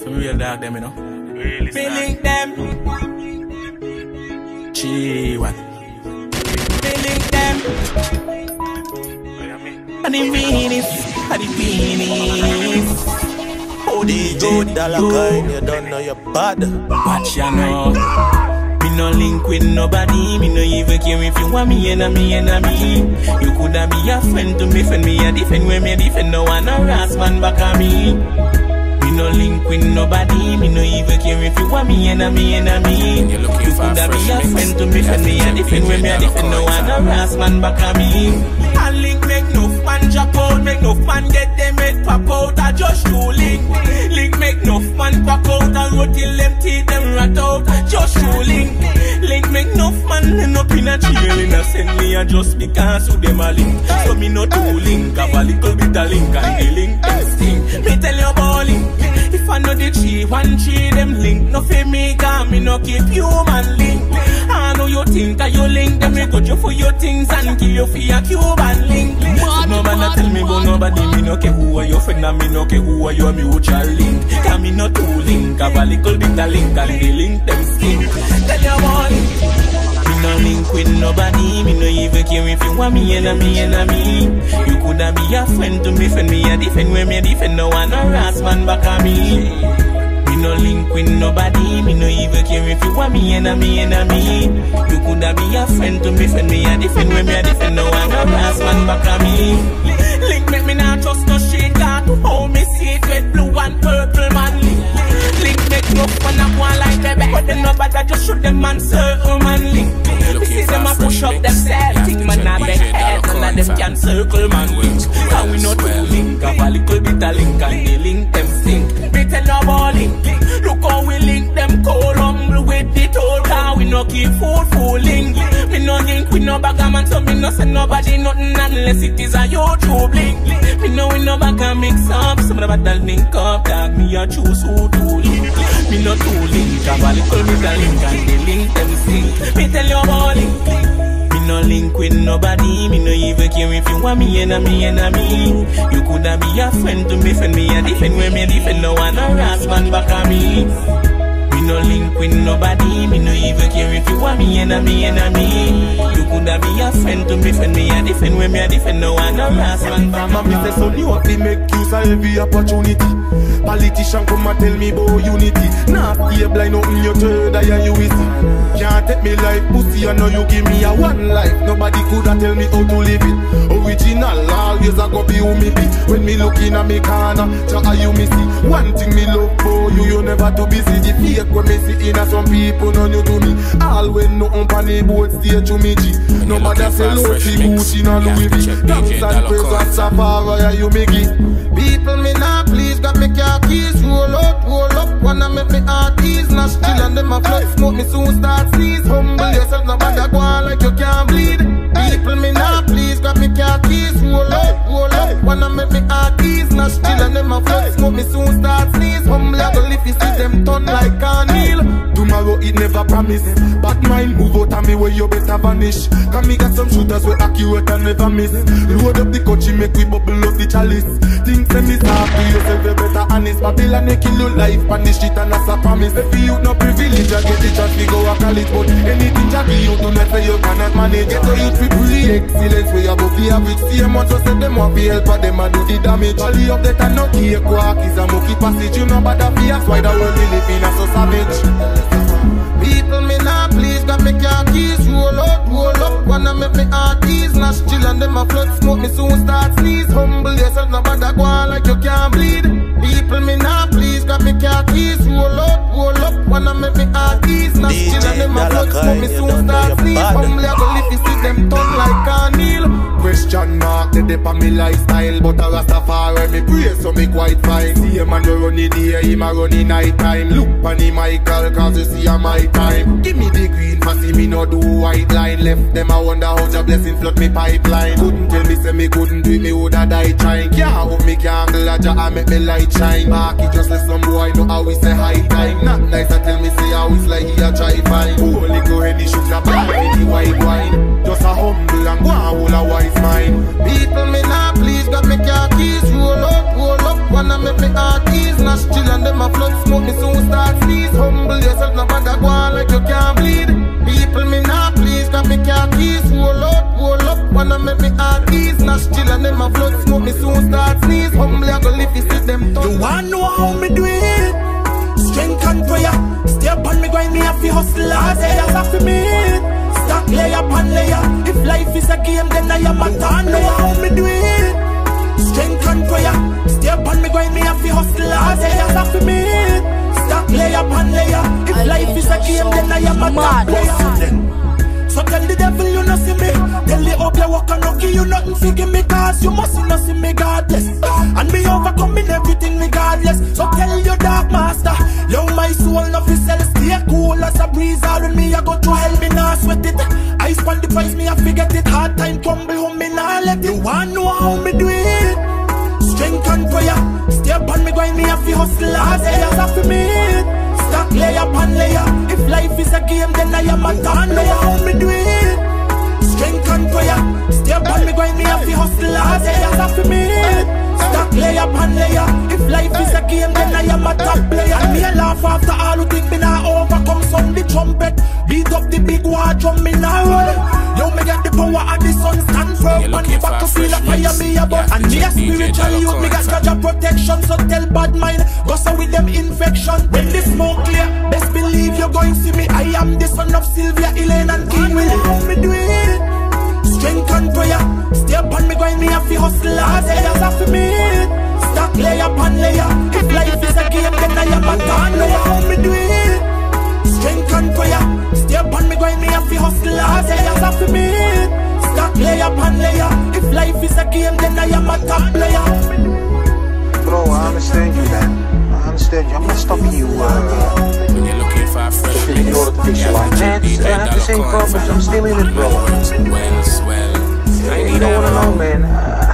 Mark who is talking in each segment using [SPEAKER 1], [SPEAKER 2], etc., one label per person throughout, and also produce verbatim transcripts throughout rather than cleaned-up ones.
[SPEAKER 1] For real dog them, you know.
[SPEAKER 2] Really
[SPEAKER 1] Me link them. Gee, what? Me link them. And the meanest, and the penis. Oh,
[SPEAKER 3] D J Dalakine, you don't know your bad.
[SPEAKER 1] Watch ya know. Me no link with nobody. Me no even care if you want me and me and me. You coulda be a friend to me, friend me a defend when me defend. No one no ras man back at me. Me no link with nobody. Me no even care if you want me and me and me. You coulda be a friend to me, friend me a defend when me a defend. No one no ras man back at me. And link make no man drop out, make no man get them head pop out. I just do link. Link make no man pop out. I roll till them teeth them rat out. Just do link. Link make no man end up in a jail innocently. And just because who them a link. So me no do link. Have a little bit of link and the link them sting. Me tell you about link. If I know the three, one three them link. No for me, cause me no keep human link. I know you think that you link them. Me got you for your things and kill you for your Cuban link. So no man tell me about nobody. Me no care who are your friend and me no care who are your mutual link. Cause me no two link. Have a little bit of link and the link them skin. Tell you about link. Me no link with nobody. Me no even care if you want me and me and me. You coulda be a friend to me, friend me a defend when me a defend. No one no ras man back at me. Me no link with nobody. Me no even care if you want me and me and me. You coulda be a friend to me, friend me a defend when me a defend. No one no ras man back at me. Link make me not trust no shade. Got to hold me secret blue and purple man link. Link make no fun up one like baby. But then nobody just shoot them man circle man link. We see them a push up themselves. Think man not big head. None of them can circle man link. Cause we not do link. Have a little bit of link and they link them sink. Me tell you about link. Look how we link them cold humble with the toll. Cause we no keep food full link. Me no link with no bag of man. So me no send nobody nothing unless it is a YouTube link. Me no we no bag of mix up. Some of the battle link up. Dog me a choose who to link. Me no two link. Have a little bit of link and they link them sink. Me tell you about link. Me no link with nobody. Me no even care if you want me and me and me. You coulda be a friend to me, friend me a defend when me a defend. No one no ras man back at me. Me no link with nobody. Me no even care if you want me and me and me. You coulda be a friend to me, friend me a defend when me a defend. No one no ras man back at me.
[SPEAKER 4] Mama, me say so you have to make use of every opportunity. Politician come and tell me about unity. Nah, stay blind out in your third eye and you will see. Can't take me life pussy, I know you give me a one life. Nobody coulda tell me how to live it. Original, always I go be who me be. When me looking at me corner, how you me see. One thing me love for you, you never too busy. The fake when me see in a some people know you to me. All when no on the boat stay to me G. Nobody say low see Gucci no Louis V. Dance and praise and Safari, you me give. People me nah please, got me car keys. Roll up, roll up, wanna make me heart ease. Not still and them a flood smoke, me soon start sneeze. Humble yourself, nobody go on like you can't bleed. People me nah please, got me car keys. Roll up, roll up, wanna make me heart ease. Not still and them a flood smoke, me soon start sneeze. Humble I go if you see them turn like Carnel. Tomorrow it never promise. Bad mind move out of me where you better vanish. Cause me got some shooters where accurate and never miss. Load up the country, make we bubble up the chalice. Think send this half to yourself, you better honest. Babylon they kill your life on the street and that's a promise. If you no privilege, I get the chance to go a college. But anything that you do not say you cannot manage. Get a youth with pre-excellence where you above the average. See them once you say them want to help but them and do the damage. All the up that and no cake walk is a mucky passage. You know bad of fear, that's why the world we live in is so savage. People me nah please, got me car keys. Roll up, roll up, wanna make me heart ease. Not chill and them a flood smoke, me soon start sneeze. Humble yourself, nobody go on like you can't bleed. People me nah please, got me car keys. Roll up, roll up, wanna make me heart ease. Not chill and them a flood smoke, me soon start sneeze. Humble I go live, you see them turn like Carnel. Question mark, they dip on me lifestyle. But a Rastafari me pray so me quite fine. See a man run in the air, him a run in night time. Look on the Michael cause you see a my time. Give me the green for see me no do white line. Left them I wonder how your blessing flood me pipeline. Couldn't tell me say me couldn't do it, me woulda die trying. Can't hold me candle a jar and make me light shine. Marky just let some boy know how we say high time. Not nice I tell me say how it's like he a try fine. Holy go any sugar bar, any white wine. Just a humble and go and hold a wise man. mine. People me nah please, got me car keys. Roll up, roll up, wanna make me heart ease. Nash chill and them a flood smoke, me soon start sneeze. Humble yourself, no bag go on like you can't bleed. People me nah please, got me car keys. Roll up, roll up, wanna make me heart ease. Nash chill and them a flood smoke, me soon start sneeze. Humble I go lift you see them tongue.
[SPEAKER 2] You wanna know how me do it? Strength and prayer. Stay up on me grind, me have to hustle hard. Say that's after me. Stack layer upon layer. If life is a game, then I am a turn. Know how me do it? Strength and prayer. Stay up on me grind, me have to hustle hard. Say that's after me. Stack layer upon layer. If I life is a game, then I am a top player. So tell the devil you no see me. Tell the up your walk and no give you nothing for give me. Cause you must not see me godless. And me overcoming everything regardless. So tell your dark master, yo my soul no fi sell. Stay cool as a breeze. All with me I go to hell, me nah sweat it. I spend the price, me I forget it. Hard time crumble home, me nah let it. You wanna know how me do it? Strength and prayer. Stay up on me grind, me have to hustle hard. Say that's after me. Stack layer upon layer. If life is a game, then I am a turn. Know how me do it? Strength and prayer. Stay up on me grind, me have to hustle hard. Say that's after me. Stack layer upon layer. If life is a game, then I am a top player. And me a laugh after all who think me nah overcome. Sound the trumpet, beat up the big war drum, me nah run. Yo me get the power of the sun stand firm. And me back to feel like fire me about. And me a spiritual youth, me got Jaja protection. So tell bad mind, gossip with them infection. When the smoke clear, best believe you're going to see me. I am the son of Sylvia, Elaine and King. Will you help me do it? Strength and prayer. Stay up on me grind, me have to hustle hard. Say that's after me. Stack layer upon layer. If life is a game, then I am a turn. Know how me do it? Strength and prayer. Stay up on me grind, me have to hustle hard. Say that's after me. Stack layer upon layer. If life is a game, then I am a top player.
[SPEAKER 5] Bro, I understand you, man. I understand you. I'm not stopping you. Uh,
[SPEAKER 1] When you're looking for a fresh
[SPEAKER 5] in order to fix your life, man. I have the same problems. I'm still in it, bro.
[SPEAKER 1] Well, swell. I need
[SPEAKER 5] You don't wanna know, man. Uh,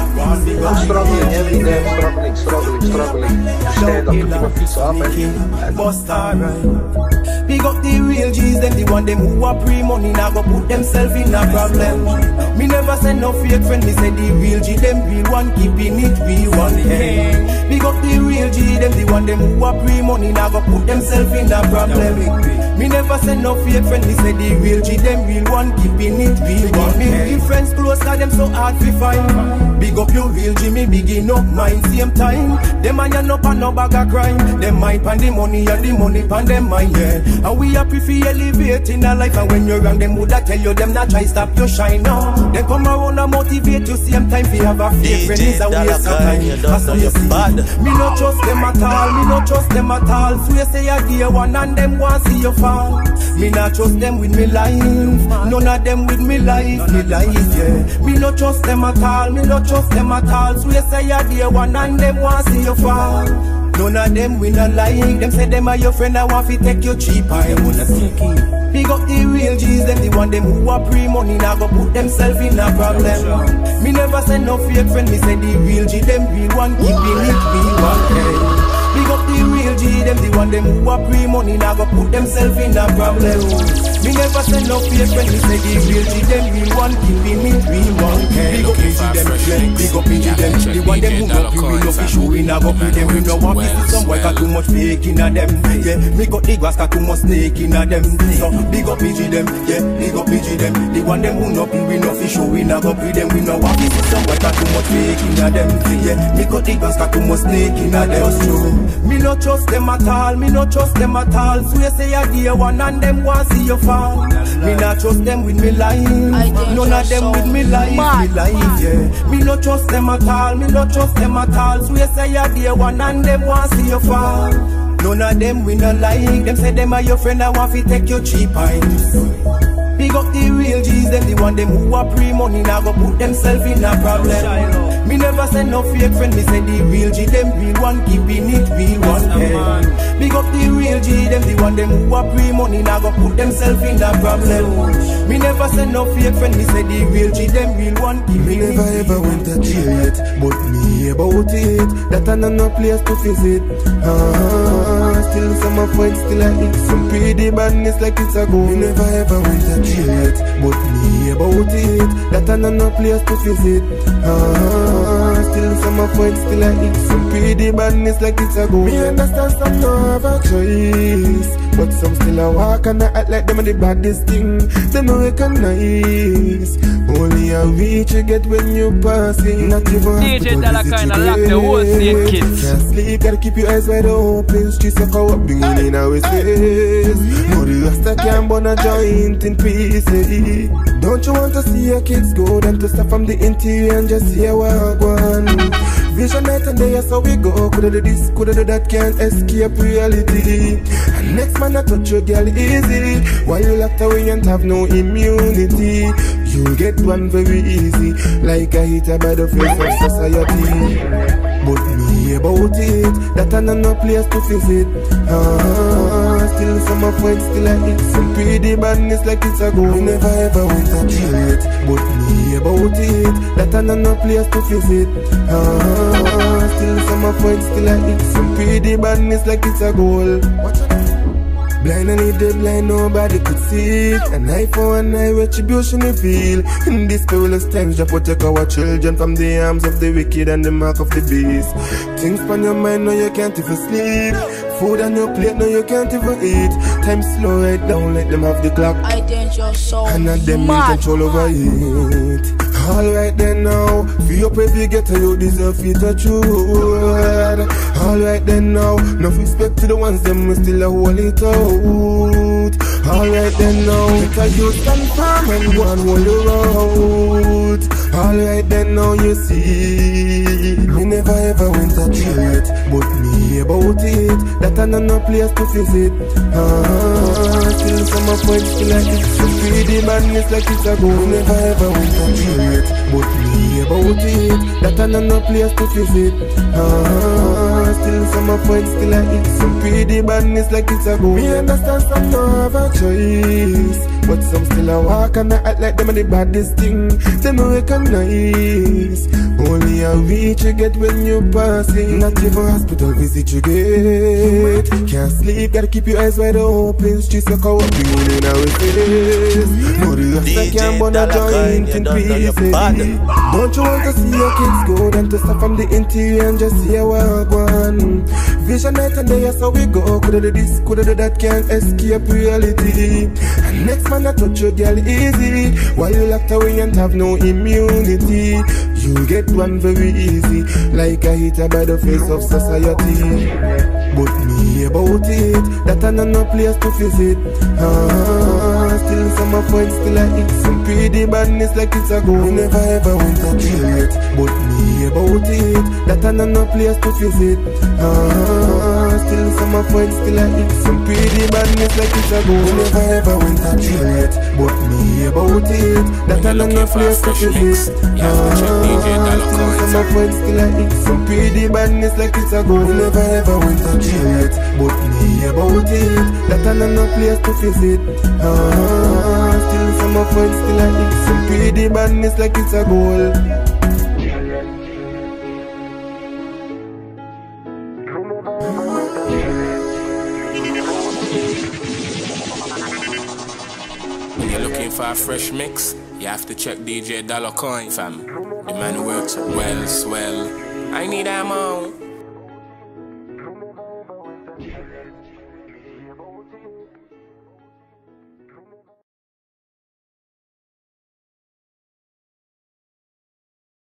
[SPEAKER 5] I'm struggling every day. I'm struggling, struggling, struggling to stand up, to keep my feet up, and, and
[SPEAKER 2] Bust alright. Big up the real G's, them the one them who are pre-money now go put themselves in a problem. Me never send no fake friend, me say the real G, them real one keeping it real one. Hey. Big up the real G, them the one them who are pre-money now go put themselves in a problem. Me never send no fake friend, me say the real G, them real one keeping it real one. Me real friends close, cause them so hard to find. Big up your real G, me begin up mine same time. Them man ya no pan no bag of crime. Them mind pan the money and the money pan them mind, yeah. And we are prefer elevate in our life. And when you're wrong, them woulda tell you them not try stop your shine now. They come around and motivate you same time. Fi have a fake friend is a waste of time. That's how you see. Me no trust them at all. Me no trust them at all. So you say you dear one and them want see you fall. Me not trust them with me life. None of them with me life. Me life, yeah. Me no trust them at all. Me no trust them at all. So you say you dear one and them want see you fall. None of them we not like. Them say them are your friend. I want to take you cheap. I wanna sneak in. Big up the real G's, them the one them who are pre-money now go put themselves in a problem. Me never send no fake friend. Me say the real G, them real one keeping it real one. Hey. Big up the real G, them the one them who are pre-money now go put themselves in a problem. Me never send no fake friend. Me say the real G, them real one keeping it real one. Hey. Big up the G, them yeah. Big up the G, them the one them who up you real no fish who we now go put them. We no want to see some boy got too much fake in a them. Yeah, me got the grass got too much snake in a them. So big up P G them, yeah, big up P G them. The one them who no we no fish who we now go put them. We no want to see some boy got too much fake in a them. Yeah, me got the grass got too much snake in a them. True. Me no trust them at all, me no trust them at all. So you say you dear one and them want see you fall. Me not trust them with me life. None of them with me life, me life, yeah. Me no trust them at all, me no trust them at all. So you say you dear one and them want see you fall. None of them we not like. Them say them are your friend. I want to take you cheap. Big up the real G's, them the one them who are pre-money now go put themselves in a problem. Me never send no fake friend. Me say the real G, them real one keeping it real one. Hey. Big up the real G, them the one them who are pre-money now go put themselves in a problem. Me never send no fake friend. Me say the real G, them real one keeping
[SPEAKER 4] Me
[SPEAKER 2] it
[SPEAKER 4] never ever went to jail yet, but me about it. That I no place to visit. Ah, Still some of fight, still I eat some pretty badness like it's a goal. Me never ever went to jail yet, but me about it. That I no place to visit. Ah, still some of fight, still I eat some pretty badness like it's a goal. Me understand some no have a choice, but some still a walk and I act like them are the baddest thing. They no recognize. Only a reach you get when you passing. Not even
[SPEAKER 6] D J Dollar kinda lock the whole state kids.
[SPEAKER 4] Can't sleep, gotta keep your eyes wide open. Streets of our bring money in our faces. No the rasta can burn a joint in pieces. Don't you want to see your kids go down to stuff from the interior and just hear what one? Vision night and day, so we go. Coulda do this, coulda do that, can't escape reality. And next man I touch your girl easy, while you locked away and have no immunity. You'll get one very easy, like a hitter by the face of society. But me about it, that I no place to visit. Ah, still some of fight, still I eat some pretty badness like it's a goal. Me never ever went to jail yet, but me about it, that I no place to visit. Ah, still some of fight, still I eat some pretty badness like it's a goal. Watch out. Blind and if they blind, nobody could see it. An eye for an eye, retribution we feel. In these perilous times, just protect our children from the arms of the wicked and the mark of the beast. Things on your mind, no you can't even sleep. Food on your plate, no you can't even eat. Time slow right down, let them have the clock.
[SPEAKER 7] I think you're so
[SPEAKER 4] and not them in control over it. Alright then now, feel your if you get to you deserve it a truth. Alright then now, enough respect to the ones them we still a hold it out. Alright then now, because you stand firm and go and hold your road. Alright then now you see, me never ever went to jail yet, but me about it, that I no place to visit. Ah, still some of my still like it, some pretty badness like it's a goal. Me never ever went to jail yet, but me about it, that I no place to visit. Ah, still some of my still like it, some pretty badness like it's a goal. Me understand some no have a choice, but some still a walk and I act like them are the baddest thing. They no recognize. Only a reach you get when you passing. Not even hospital visit you get. Can't sleep, gotta keep your eyes wide open. Streets look how we in our faces. No the rasta can't burn a joint in pieces. Don't you want to see your kids go down to stuff from the interior and just hear what one? Vision night and day, so we go. Coulda do this, coulda do that, can't escape reality. And next man I touch your girl easy, while you locked away and have no immunity. You'll get one very easy, like a hitter by the face of society. But me about it, that I no place to visit. Ah, still some of fight, still I eat some pretty badness like it's a goal. Me never ever went to jail yet, but me about it, that I no place to visit. Ah, still some of fight, still I eat some pretty badness like it's a goal. Me never ever went to jail yet, but me about it, that I no place to visit. Ah, still some of fight, still I eat some pretty badness like it's a goal. Me never ever went to jail yet, but me about it, that I no place to visit. Ah, still some of fight, still I eat some pretty badness like it's a goal.
[SPEAKER 1] When you're looking for a fresh mix, you have to check D J Dollar Coin, fam. The man works well, swell. I need ammo.